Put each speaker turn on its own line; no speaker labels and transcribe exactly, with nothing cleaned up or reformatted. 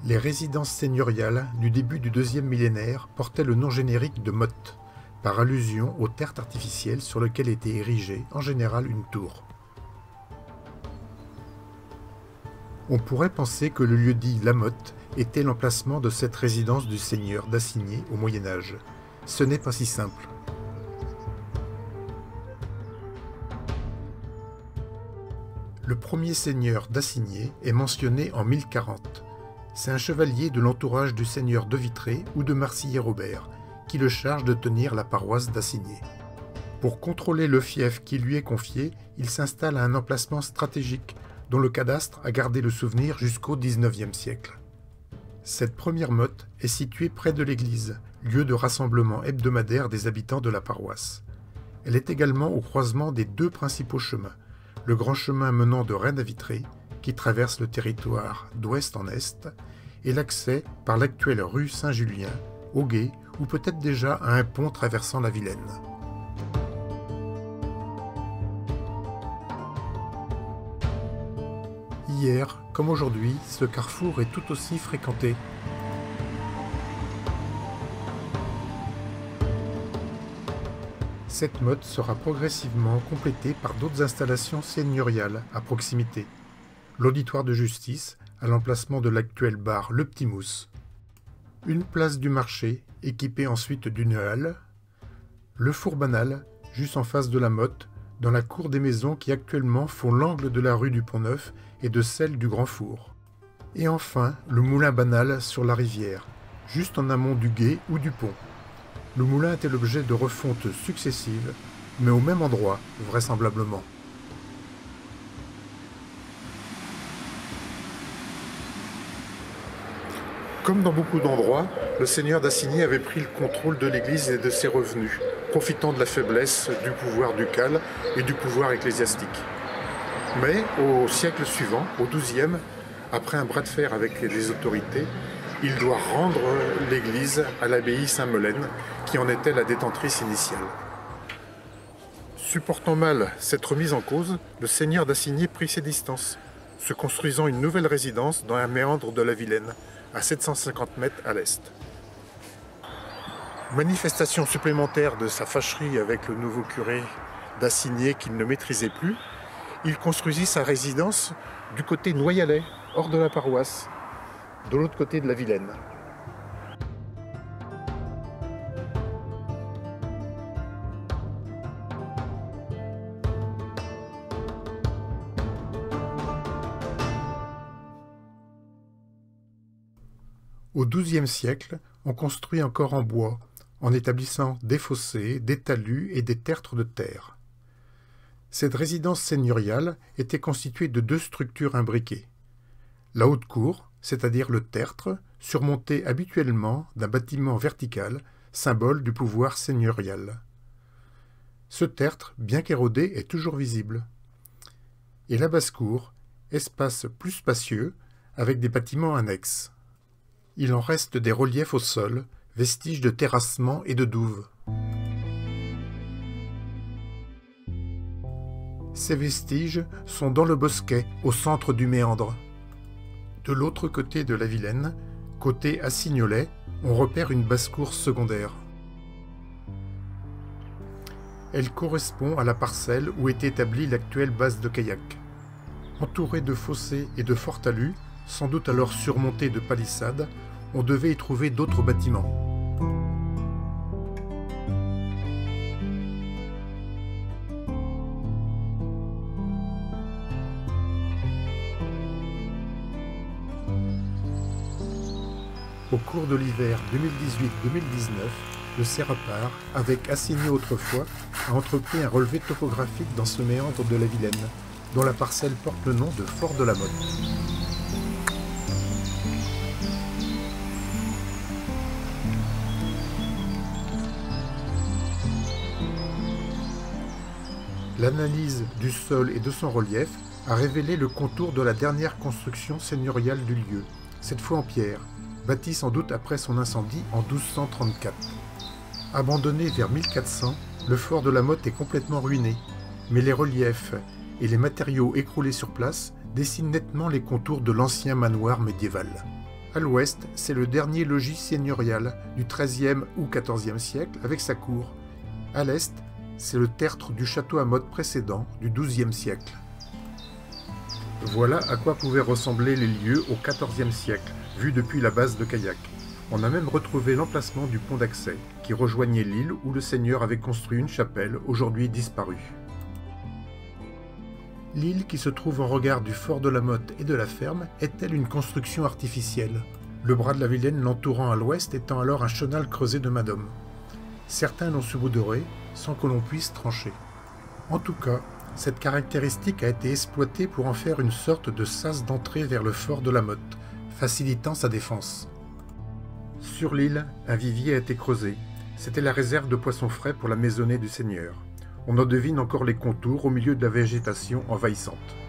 Les résidences seigneuriales du début du deuxième millénaire portaient le nom générique de mottes, par allusion au tertre artificiel sur lequel était érigée en général une tour. On pourrait penser que le lieu-dit La Motte était l'emplacement de cette résidence du seigneur d'Assigné au Moyen Âge. Ce n'est pas si simple. Le premier seigneur d'Assigné est mentionné en mille quarante. C'est un chevalier de l'entourage du seigneur de Vitré ou de Marcilly-Robert, qui le charge de tenir la paroisse d'Assigné. Pour contrôler le fief qui lui est confié, il s'installe à un emplacement stratégique, dont le cadastre a gardé le souvenir jusqu'au dix-neuvième siècle. Cette première motte est située près de l'église, lieu de rassemblement hebdomadaire des habitants de la paroisse. Elle est également au croisement des deux principaux chemins, le grand chemin menant de Rennes à Vitré, qui traverse le territoire d'ouest en est, et l'accès par l'actuelle rue Saint-Julien, au gué, ou peut-être déjà à un pont traversant la Vilaine. Hier, comme aujourd'hui, ce carrefour est tout aussi fréquenté. Cette motte sera progressivement complétée par d'autres installations seigneuriales à proximité. L'auditoire de justice, à l'emplacement de l'actuel bar Le Petit Mousse, une place du marché, équipée ensuite d'une halle, le four banal, juste en face de la motte, dans la cour des maisons qui actuellement font l'angle de la rue du Pont-Neuf et de celle du Grand Four. Et enfin, le moulin banal sur la rivière, juste en amont du gué ou du pont. Le moulin était l'objet de refontes successives, mais au même endroit, vraisemblablement. Comme dans beaucoup d'endroits, le seigneur d'Assigné avait pris le contrôle de l'église et de ses revenus, profitant de la faiblesse du pouvoir ducal et du pouvoir ecclésiastique. Mais au siècle suivant, au douzième, après un bras de fer avec les autorités, il doit rendre l'église à l'abbaye Saint-Melaine, qui en était la détentrice initiale. Supportant mal cette remise en cause, le seigneur d'Assigné prit ses distances, se construisant une nouvelle résidence dans un méandre de la Vilaine, à sept cent cinquante mètres à l'est. Manifestation supplémentaire de sa fâcherie avec le nouveau curé d'Assigné qu'il ne maîtrisait plus, il construisit sa résidence du côté Noyalais, hors de la paroisse, de l'autre côté de la Vilaine. Au douzième siècle, on construit encore en bois, en établissant des fossés, des talus et des tertres de terre. Cette résidence seigneuriale était constituée de deux structures imbriquées. La haute cour, c'est-à-dire le tertre, surmonté habituellement d'un bâtiment vertical, symbole du pouvoir seigneurial. Ce tertre, bien qu'érodé, est toujours visible. Et la basse-cour, espace plus spacieux, avec des bâtiments annexes. Il en reste des reliefs au sol, vestiges de terrassement et de douves. Ces vestiges sont dans le bosquet, au centre du méandre. De l'autre côté de la Vilaine, côté Assignolet, on repère une basse-cour secondaire. Elle correspond à la parcelle où était établie l'actuelle base de kayak. Entourée de fossés et de forts talus, sans doute alors surmontés de palissades, on devait y trouver d'autres bâtiments. Au cours de l'hiver deux mille dix-huit deux mille dix-neuf, le Sérapar, avec Assigné autrefois, a entrepris un relevé topographique dans ce méandre de la Vilaine, dont la parcelle porte le nom de Fort de la Motte. L'analyse du sol et de son relief a révélé le contour de la dernière construction seigneuriale du lieu, cette fois en pierre, bâtie sans doute après son incendie en douze cent trente-quatre. Abandonné vers mille quatre cents, le fort de la Motte est complètement ruiné, mais les reliefs et les matériaux écroulés sur place dessinent nettement les contours de l'ancien manoir médiéval. À l'ouest, c'est le dernier logis seigneurial du treizième ou quatorzième siècle avec sa cour. À l'est, c'est le tertre du château à motte précédent du douzième siècle. Voilà à quoi pouvaient ressembler les lieux au quatorzième siècle, vus depuis la base de Caillac. On a même retrouvé l'emplacement du pont d'accès, qui rejoignait l'île où le seigneur avait construit une chapelle, aujourd'hui disparue. L'île, qui se trouve en regard du fort de la Motte et de la ferme, est-elle une construction artificielle, le bras de la Vilaine l'entourant à l'ouest étant alors un chenal creusé de Madom. Certains l'ont subodoré, sans que l'on puisse trancher. En tout cas, cette caractéristique a été exploitée pour en faire une sorte de sas d'entrée vers le fort de la Motte, facilitant sa défense. Sur l'île, un vivier a été creusé. C'était la réserve de poissons frais pour la maisonnée du seigneur. On en devine encore les contours au milieu de la végétation envahissante.